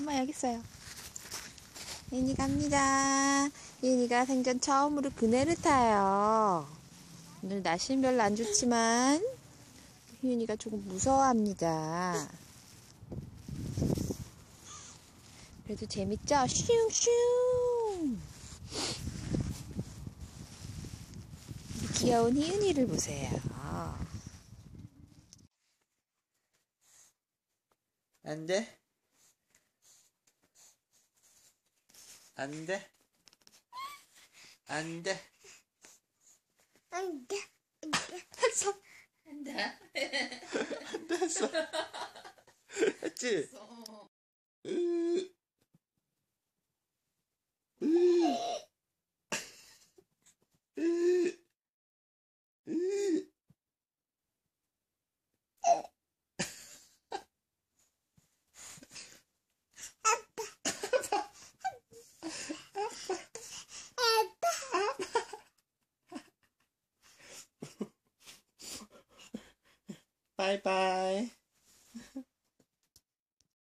엄마 여기 있어요. 예인이 갑니다. 예인이가 생전 처음으로 그네를 타요. 오늘 날씨는 별로 안 좋지만 희윤이가 조금 무서워합니다. 그래도 재밌죠? 슝슝. 귀여운 희윤이를 보세요. 안 돼? 안 돼? 안 돼? 안 돼. 했어? 안 돼. 안 돼, 했어. 했지? 바이바이.